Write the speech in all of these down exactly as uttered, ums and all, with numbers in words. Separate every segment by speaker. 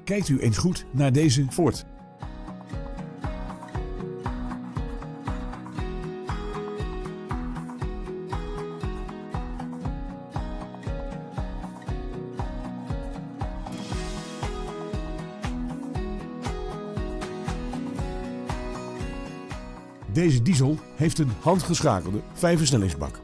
Speaker 1: Kijkt u eens goed naar deze Ford. Deze diesel heeft een handgeschakelde vijfversnellingsbak.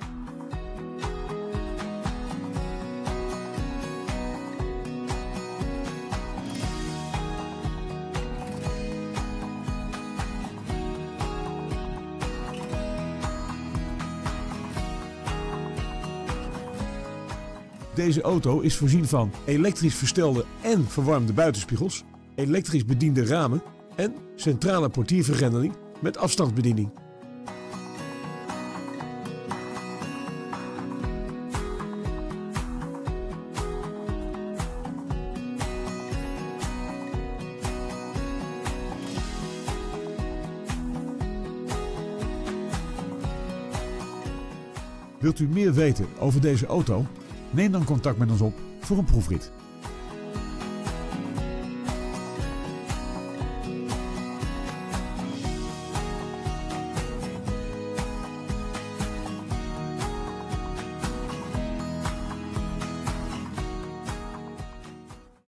Speaker 1: Deze auto is voorzien van elektrisch verstelde en verwarmde buitenspiegels, elektrisch bediende ramen en centrale portiervergrendeling met afstandsbediening. Wilt u meer weten over deze auto? Neem dan contact met ons op voor een proefrit.